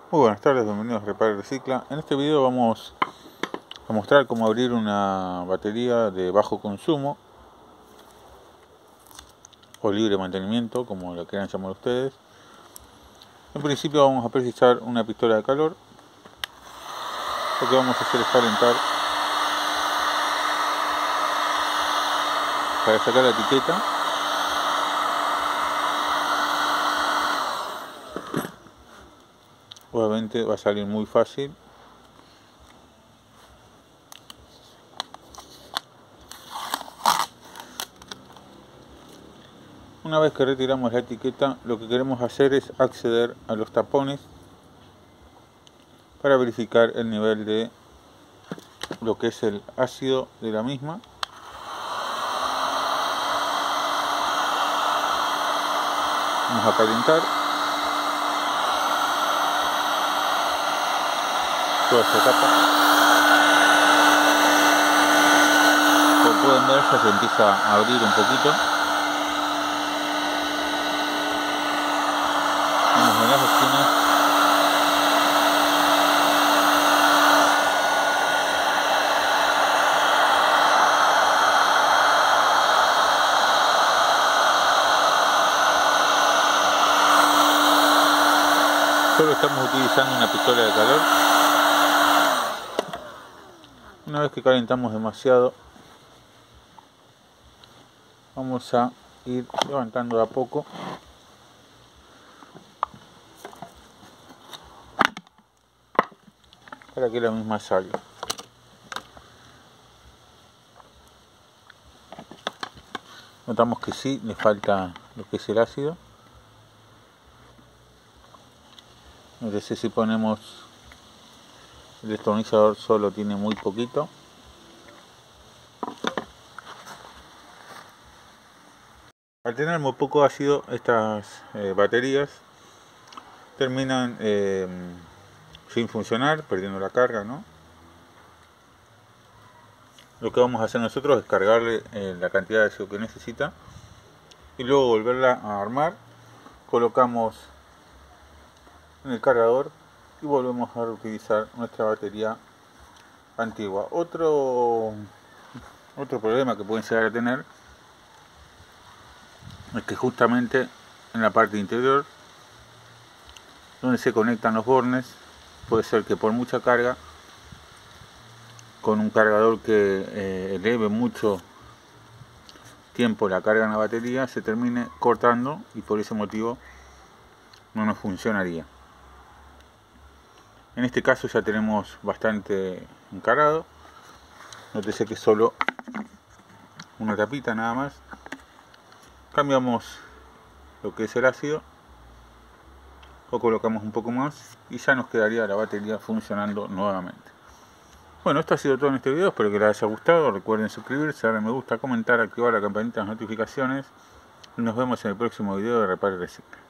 Muy buenas tardes, bienvenidos a Repara y Recicla. En este video vamos a mostrar cómo abrir una batería de bajo consumo o libre mantenimiento, como la quieran llamar ustedes. En principio vamos a precisar una pistola de calor. Lo que vamos a hacer es calentar para sacar la etiqueta. Obviamente va a salir muy fácil. Una vez que retiramos la etiqueta, lo que queremos hacer es acceder a los tapones para verificar el nivel de lo que es el ácido de la misma. Vamos a calentar toda esta etapa. Como pueden ver, ya se empieza a abrir un poquito. Vamos en las esquinas. Solo estamos utilizando una pistola de calor. Una vez que calentamos demasiado, vamos a ir levantando de a poco para que la misma salga. Notamos que sí le falta lo que es el ácido. Entonces, si ponemos el destornillador, solo tiene muy poquito. Al tener muy poco ácido, estas baterías terminan sin funcionar, perdiendo la carga, ¿no? Lo que vamos a hacer nosotros es cargarle la cantidad de ácido que necesita y luego volverla a armar. Colocamos en el cargador y volvemos a reutilizar nuestra batería antigua. Otro problema que pueden llegar a tener es que justamente en la parte interior, donde se conectan los bornes, puede ser que por mucha carga, con un cargador que eleve mucho tiempo la carga en la batería, se termine cortando y por ese motivo no nos funcionaría. En este caso ya tenemos bastante encarado. Nótese que solo una tapita nada más. Cambiamos lo que es el ácido o colocamos un poco más y ya nos quedaría la batería funcionando nuevamente. Bueno, esto ha sido todo en este video, espero que les haya gustado. Recuerden suscribirse, darle me gusta, comentar, activar la campanita de las notificaciones y nos vemos en el próximo video de Repara y Recicla.